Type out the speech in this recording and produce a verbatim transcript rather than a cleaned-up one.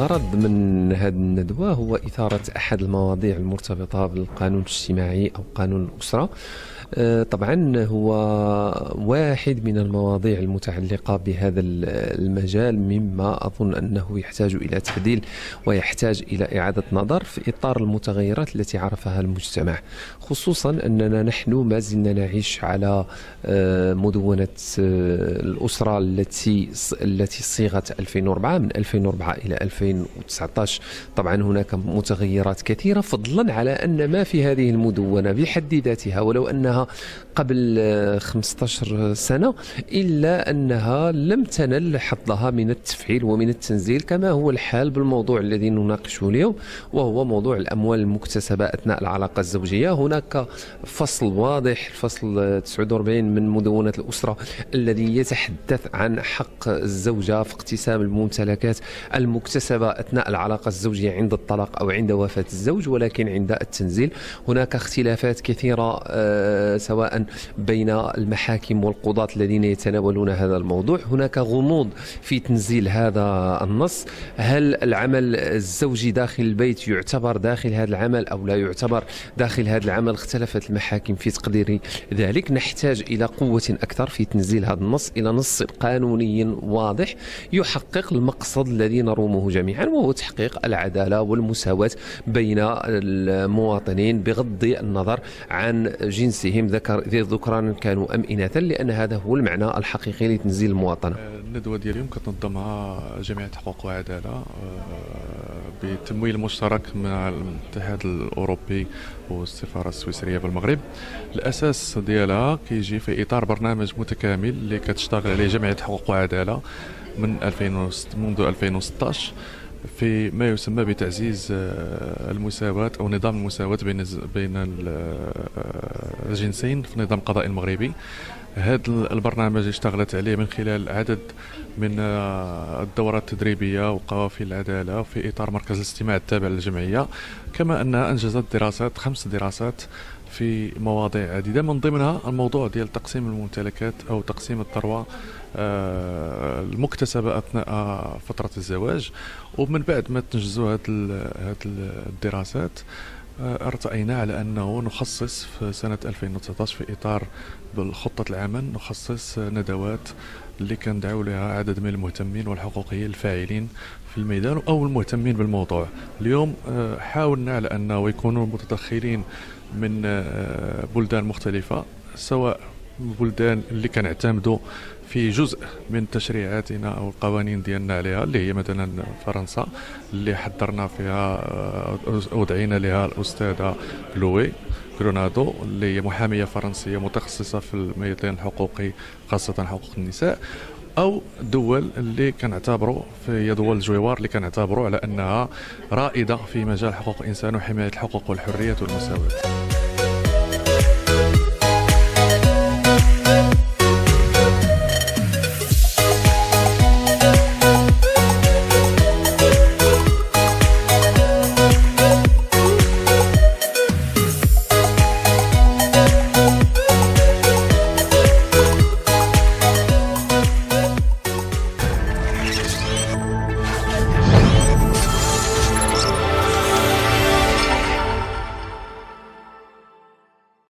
الغرض من هذه الندوة هو إثارة أحد المواضيع المرتبطة بالقانون الاجتماعي أو قانون الأسرة. طبعا هو واحد من المواضيع المتعلقة بهذا المجال مما أظن أنه يحتاج إلى تعديل ويحتاج إلى إعادة نظر في إطار المتغيرات التي عرفها المجتمع، خصوصا أننا نحن ما زلنا نعيش على مدونة الأسرة التي التي صيغت ألفين وأربعة من ألفين وأربعة إلى ألفين وتسعة عشر. طبعا هناك متغيرات كثيرة، فضلا على أن ما في هذه المدونة بحد ذاتها ولو أنها قبل خمسة عشر سنة إلا أنها لم تنل حظها من التفعيل ومن التنزيل، كما هو الحال بالموضوع الذي نناقشه اليوم، وهو موضوع الأموال المكتسبة أثناء العلاقة الزوجية. هناك فصل واضح، الفصل تسعة وأربعين من مدونة الأسرة، الذي يتحدث عن حق الزوجة في اقتسام الممتلكات المكتسبة أثناء العلاقة الزوجية عند الطلاق أو عند وفاة الزوج، ولكن عند التنزيل هناك اختلافات كثيرة سواء بين المحاكم والقضاة الذين يتناولون هذا الموضوع. هناك غموض في تنزيل هذا النص، هل العمل الزوجي داخل البيت يعتبر داخل هذا العمل أو لا يعتبر داخل هذا العمل؟ اختلفت المحاكم في تقدير ذلك. نحتاج إلى قوة أكثر في تنزيل هذا النص إلى نص قانوني واضح يحقق المقصد الذي نرومه جميعا، وهو تحقيق العدالة والمساواة بين المواطنين بغض النظر عن جنسهم، ذكر ذكرانا كانوا أم إناثا، لأن هذا هو المعنى الحقيقي لتنزيل المواطنة. الندوة ديال اليوم كتنظمها جمعية حقوق وعدالة بتمويل مشترك مع الاتحاد الأوروبي والسفارة السويسرية بالمغرب. الأساس ديالها كيجي في إطار برنامج متكامل اللي كتشتغل عليه جمعية حقوق وعدالة من ألفين وستة منذ ألفين وستة عشر في ما يسمى بتعزيز المساواة أو نظام المساواة بين بين الجنسين في النظام القضائي المغربي. هذا البرنامج اشتغلت عليه من خلال عدد من الدورات التدريبية وقوافل العدالة في إطار مركز الاستماع التابع للجمعية، كما أنها أنجزت دراسات خمس دراسات في مواضيع عديدة، من ضمنها الموضوع ديال تقسيم الممتلكات أو تقسيم الثروة المكتسبة أثناء فترة الزواج. ومن بعد ما تنجزوا هذه الدراسات ارتأينا على أنه نخصص في سنة ألفين وتسعة عشر في إطار بالخطة العمل نخصص ندوات اللي كندعو لها عدد من المهتمين والحقوقيين الفاعلين في الميدان أو المهتمين بالموضوع. اليوم حاولنا على أنه يكونوا متدخلين من بلدان مختلفة، سواء البلدان اللي كنعتمدوا في جزء من تشريعاتنا أو القوانين ديالنا عليها، اللي هي مثلا فرنسا اللي حضرنا فيها أودعينا لها الأستاذة لوي كرونادو اللي هي محامية فرنسية متخصصة في الميدان الحقوقي خاصة حقوق النساء، أو دول اللي كنعتبروا في دول الجوار اللي كنعتبروا على أنها رائدة في مجال حقوق الإنسان وحماية الحقوق والحريات والمساواة.